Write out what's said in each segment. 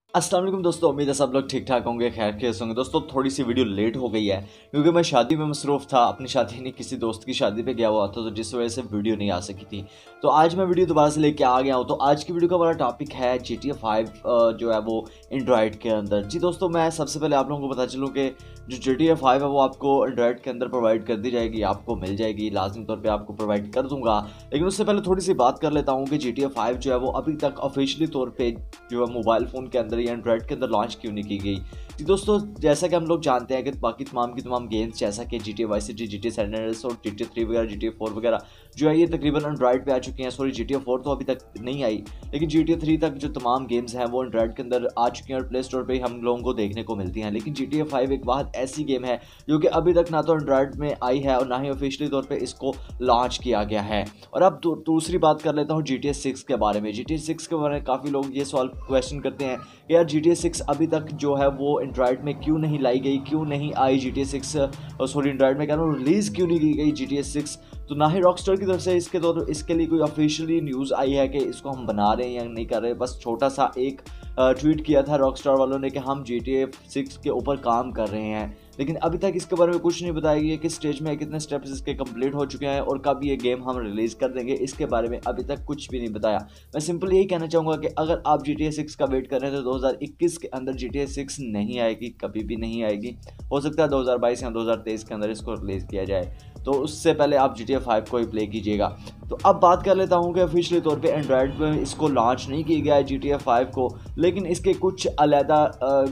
अस्सलाम वालेकुम दोस्तों, उम्मीद है सब लोग ठीक ठाक होंगे, खैर खैरियत होंगे। दोस्तों थोड़ी सी वीडियो लेट हो गई है क्योंकि मैं शादी में मसरूफ़ था। अपनी शादी नहीं, किसी दोस्त की शादी पे गया हुआ था, तो जिस वजह से वीडियो नहीं आ सकी थी। तो आज मैं वीडियो दोबारा से लेके आ गया हूँ। तो आज की वीडियो का हमारा टॉपिक है GTA 5 जो है वो एंड्रॉयड के अंदर। जी दोस्तों, मैं सबसे पहले आप लोगों को बता चलूँ कि जो GTA 5 है वो आपको एंड्रॉयड के अंदर प्रोवाइड कर दी जाएगी, आपको मिल जाएगी, लाजमी तौर पर आपको प्रोवाइड कर दूंगा। लेकिन उससे पहले थोड़ी सी बात कर लेता हूँ कि GTA 5 जो है वो अभी तक ऑफिशियली तौर पर जो है मोबाइल फ़ोन के अंदर या एंड्रॉयड के अंदर लॉन्च क्यों नहीं की गई। जी दोस्तों, जैसा कि हम लोग जानते हैं कि बाकी तमाम की तमाम गेम्स जैसा कि GTA vice city, GTA San Andreas और GTA 3 वगैरह, GTA 4 वगैरह जो है ये तकरीबन एंड्रॉयड पे आ चुकी हैं। सॉरी, GTA 4 तो अभी तक नहीं आई, लेकिन GTA 3 तक जो तमाम गेम्स हैं वो एंड्रॉयड के अंदर आ चुकी हैं और प्ले स्टोर पर हम लोगों को देखने को मिलती हैं। लेकिन GTA 5 एक वाहद ऐसी गेम है जो कि अभी तक ना तो एंड्रॉयड में आई है और ना ही ऑफिशियली तौर पर इसको लॉन्च किया गया है। और अब दूसरी बात कर लेता हूँ GTA 6 के बारे में। GTA 6 के बारे में काफ़ी लोग ये सवाल क्वेश्चन करते हैं कि यार GTA 6 अभी तक जो है वो एंड्रॉयड में क्यों नहीं लाई गई, क्यों नहीं आई GTA 6, सॉरी एंड्रॉयड में कह रहा हूँ, रिलीज़ क्यों नहीं की गई GTA 6। तो ना ही रॉकस्टार की तरफ से इसके लिए कोई ऑफिशियली न्यूज़ आई है कि इसको हम बना रहे हैं या नहीं कर रहे। बस छोटा सा एक ट्वीट किया था रॉकस्टार वालों ने कि हम GTA 6 के ऊपर काम कर रहे हैं, लेकिन अभी तक इसके बारे में कुछ नहीं बताया गया, किस स्टेज में है, कितने स्टेप्स इसके कंप्लीट हो चुके हैं और कब ये गेम हम रिलीज़ कर देंगे, इसके बारे में अभी तक कुछ भी नहीं बताया। मैं सिंपल यही कहना चाहूँगा कि अगर आप GTA 6 का वेट कर रहे हैं तो 2021 के अंदर GTA 6 नहीं आएगी, कभी भी नहीं आएगी। हो सकता है 2022 या 2023 के अंदर इसको रिलीज़ किया जाए, तो उससे पहले आप GTA 5 को ही प्ले कीजिएगा। तो अब बात कर लेता हूँ कि ऑफिशियली तौर पे एंड्रॉयड में इसको लॉन्च नहीं किया गया है GTA 5 को, लेकिन इसके कुछ अलहदा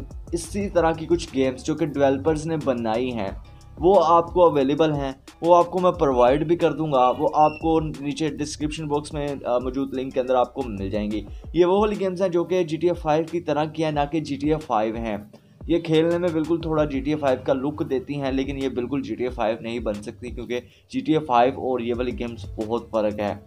इसी तरह की कुछ गेम्स जो कि डेवलपर्स ने बनाई हैं वो आपको अवेलेबल हैं, वो आपको मैं प्रोवाइड भी कर दूंगा। वो आपको नीचे डिस्क्रिप्शन बॉक्स में मौजूद लिंक के अंदर आपको मिल जाएंगी। ये वो वाली गेम्स हैं जो कि GTA 5 की तरह की है, ना कि GTA 5 हैं। ये खेलने में बिल्कुल थोड़ा GTA 5 का लुक देती हैं, लेकिन ये बिल्कुल GTA 5 नहीं बन सकती क्योंकि GTA 5 और ये वाली गेम्स बहुत फ़र्क है।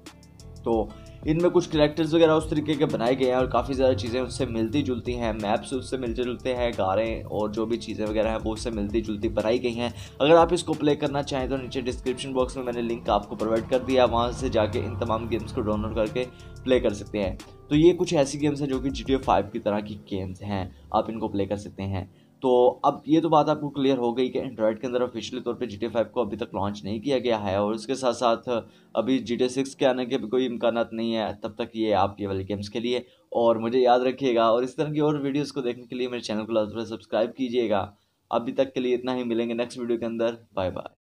तो इनमें कुछ कैरेक्टर्स वगैरह उस तरीके के बनाए गए हैं और काफ़ी ज़्यादा चीज़ें उससे मिलती जुलती हैं, मैप्स उससे मिलते जुलते हैं, कारें और जो भी चीज़ें वगैरह हैं वो उससे मिलती जुलती बनाई गई हैं। अगर आप इसको प्ले करना चाहें तो नीचे डिस्क्रिप्शन बॉक्स में मैंने लिंक आपको प्रोवाइड कर दिया, वहाँ से जाके इन तमाम गेम्स को डाउनलोड करके प्ले कर सकते हैं। तो ये कुछ ऐसी गेम्स हैं जो कि GTA 5 की तरह की गेम्स हैं, आप इनको प्ले कर सकते हैं। तो अब ये तो बात आपको क्लियर हो गई कि एंड्रॉयड के अंदर ऑफिशियली तौर पे GTA 5 को अभी तक लॉन्च नहीं किया गया है और उसके साथ साथ अभी GTA 6 के आने के भी कोई इम्कानात नहीं है तब तक ये आप ये वाले गेम्स के लिए। और मुझे याद रखिएगा और इस तरह की और वीडियोस को देखने के लिए मेरे चैनल को लाजमी सब्सक्राइब कीजिएगा। अभी तक के लिए इतना ही, मिलेंगे नेक्स्ट वीडियो के अंदर। Bye bye.